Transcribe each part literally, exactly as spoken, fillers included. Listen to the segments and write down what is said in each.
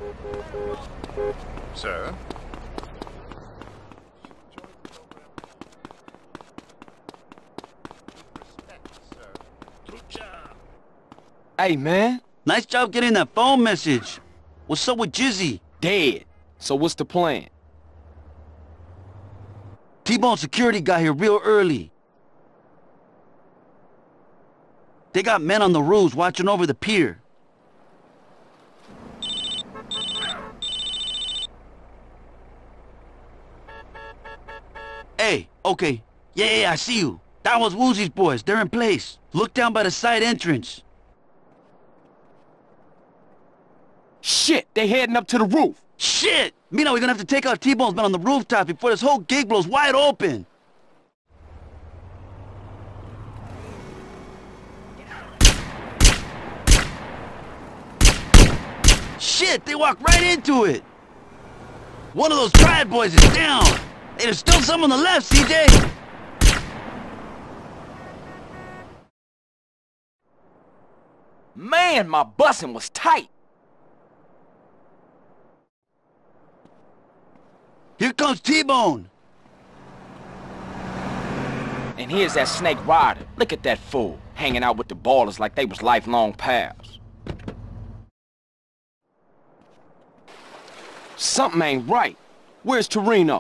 Sir? Hey, man. Nice job getting that phone message. What's up with Jizzy? Dead. So what's the plan? T-Bone security got here real early. They got men on the roofs watching over the pier. Hey, okay. Yeah, yeah, yeah, I see you. That was Woozy's boys. They're in place. Look down by the side entrance. Shit, they heading up to the roof. Shit! Mina, we're gonna have to take out T-Bone's men on the rooftop before this whole gig blows wide open. Shit, they walked right into it. One of those Triad boys is down. Hey, there's still some on the left, C J. Man, my busing was tight. Here comes T-Bone. And here's that Snake Rider. Look at that fool, hanging out with the ballers like they was lifelong pals. Something ain't right. Where's Toreno?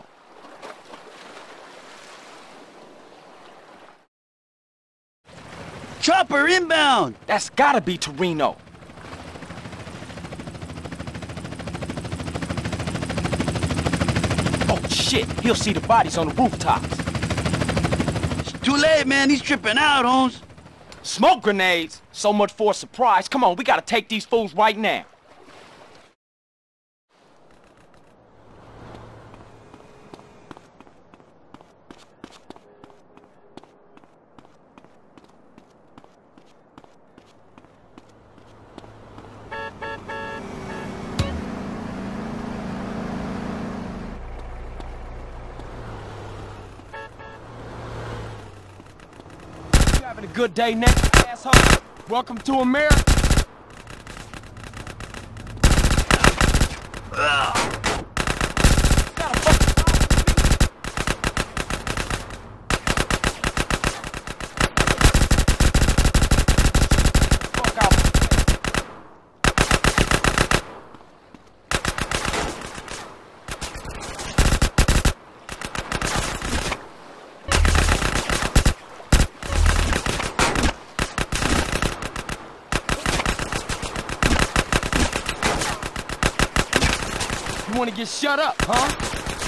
Chopper inbound! That's gotta be Toreno. Oh shit, he'll see the bodies on the rooftops. It's too late, man. He's tripping out, Holmes. Smoke grenades? So much for a surprise. Come on, we gotta take these fools right now. Having a good day now, asshole? Welcome to America. Ugh. Fuck out. You wanna get shut up, huh?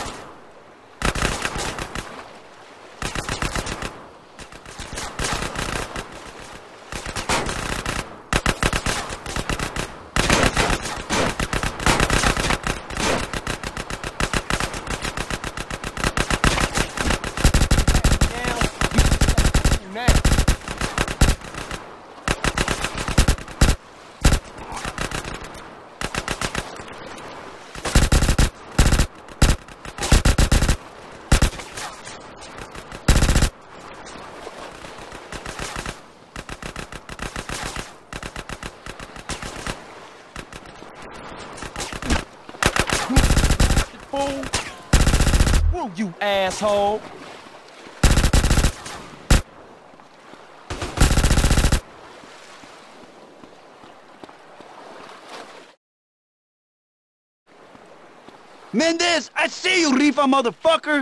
Fool. Whoa, you asshole. Mendez, I see you, Rifa motherfucker!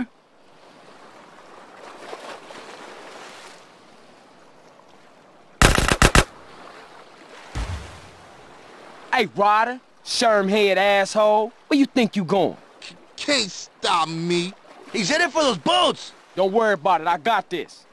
Hey, Ryder, Sherm-head asshole, where you think you going? Can't stop me. He's headed for those boats! Don't worry about it, I got this.